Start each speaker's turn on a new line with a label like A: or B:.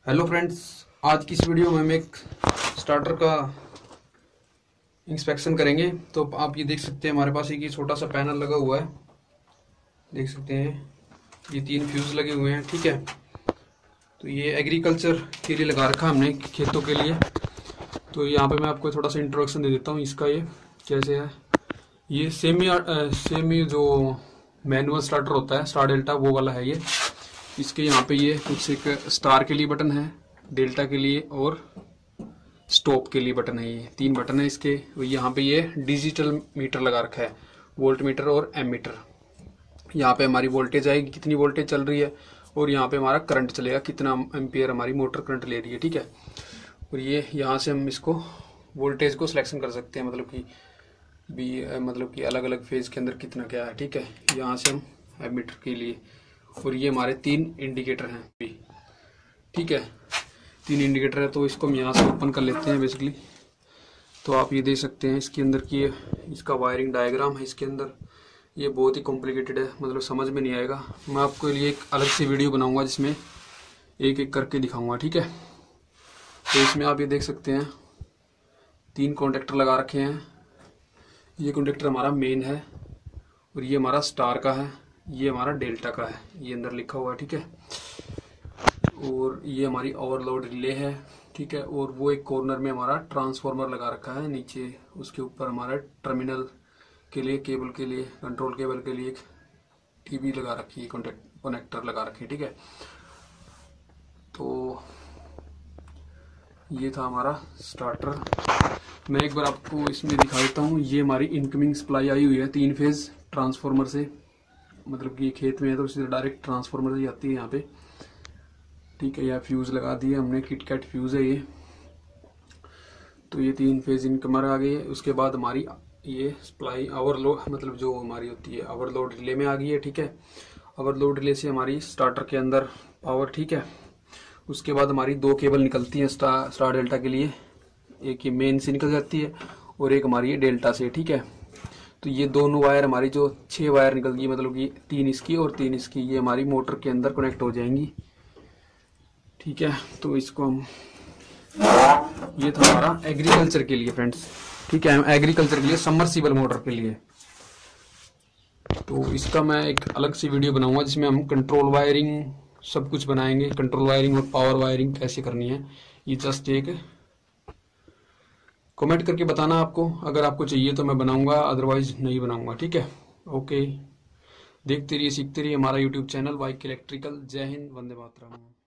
A: Hello friends, आज की इस वीडियो में हम एक स्टार्टर का इंस्पेक्शन करेंगे। तो आप ये देख सकते हैं हमारे पास एक ये छोटा सा पैनल लगा हुआ है, देख सकते हैं। ये 3 फ्यूज लगे हुए हैं, ठीक है। तो ये एग्रीकल्चर के लिए लगा रखा हमने, खेतों के लिए। तो यहाँ पे मैं आपको थोड़ा सा इंट्रोडक्शन दे देता हूँ इसका, ये कैसे है। ये सेमी जो मैनुअल स्टार्टर होता है, स्टार डेल्टा, वो वाला है ये। इसके यहाँ पे ये कुछ एक स्टार के लिए बटन है, डेल्टा के लिए और स्टॉप के लिए बटन है। ये 3 बटन है इसके। यहाँ पे ये डिजिटल मीटर लगा रखा है, वोल्ट मीटर और एम मीटर। यहाँ पे हमारी वोल्टेज आएगी, कितनी वोल्टेज चल रही है, और यहाँ पे हमारा करंट चलेगा, कितना एम्पियर हमारी मोटर करंट ले रही है, ठीक है। और ये यहाँ से हम इसको वोल्टेज को सिलेक्शन कर सकते हैं, मतलब कि अलग अलग फेज के अंदर कितना क्या है, ठीक है। यहाँ से हम एम मीटर के लिए, और ये हमारे 3 इंडिकेटर हैं, ठीक है। 3 इंडिकेटर है। तो इसको हम यहाँ से ओपन कर लेते हैं बेसिकली। तो आप ये देख सकते हैं इसके अंदर की इसका वायरिंग डायग्राम है इसके अंदर। ये बहुत ही कॉम्प्लिकेटेड है, मतलब समझ में नहीं आएगा। मैं आपके लिए एक अलग से वीडियो बनाऊंगा जिसमें एक एक करके दिखाऊंगा, ठीक है। तो इसमें आप ये देख सकते हैं 3 कॉन्टेक्टर लगा रखे हैं। ये कॉन्टेक्टर हमारा मेन है, और ये हमारा स्टार का है, ये हमारा डेल्टा का है, ये अंदर लिखा हुआ है, ठीक है। और ये हमारी ओवरलोड रिले है, ठीक है। और वो एक कॉर्नर में हमारा ट्रांसफार्मर लगा रखा है नीचे, उसके ऊपर हमारा टर्मिनल के लिए, केबल के लिए, कंट्रोल केबल के लिए एक टीवी लगा रखी है, कनेक्टर लगा रखी है, ठीक है। तो ये था हमारा स्टार्टर। मैं एक बार आपको इसमें दिखा देता हूँ। ये हमारी इनकमिंग सप्लाई आई हुई है 3 फेज ट्रांसफार्मर से, मतलब कि खेत में है तो सीधे डायरेक्ट ट्रांसफार्मर से आती है यहाँ पे, ठीक है। यह फ्यूज लगा दिए हमने, किटकैट फ्यूज है ये। तो ये 3 फेज इनकमर आ गई है। उसके बाद हमारी ये सप्लाई ओवरलोड, मतलब जो हमारी होती है ओवरलोड रिले में आ गई है, ठीक है। ओवरलोड रिले से हमारी स्टार्टर के अंदर पावर, ठीक है। उसके बाद हमारी 2 केबल निकलती है स्टार डेल्टा के लिए। एक ये मेन से निकल जाती है और एक हमारी ये डेल्टा से, ठीक है। तो ये दोनों वायर हमारी जो 6 वायर निकल गई, मतलब कि 3 इसकी और 3 इसकी, ये हमारी मोटर के अंदर कनेक्ट हो जाएंगी, ठीक है। तो इसको हम, ये था हमारा एग्रीकल्चर के लिए फ्रेंड्स, ठीक है। एग्रीकल्चर के लिए सबमर्सिबल मोटर के लिए। तो इसका मैं एक अलग से वीडियो बनाऊंगा जिसमें हम कंट्रोल वायरिंग सब कुछ बनाएंगे, कंट्रोल वायरिंग और पावर वायरिंग कैसे करनी है। ये जस्ट एक कमेंट करके बताना आपको, अगर आपको चाहिए तो मैं बनाऊंगा, अदरवाइज नहीं बनाऊंगा, ठीक है। ओके, देखते रहिए, सीखते रहिए हमारा यूट्यूब चैनल वाइक इलेक्ट्रिकल। जय हिंद, वंदे मातरम।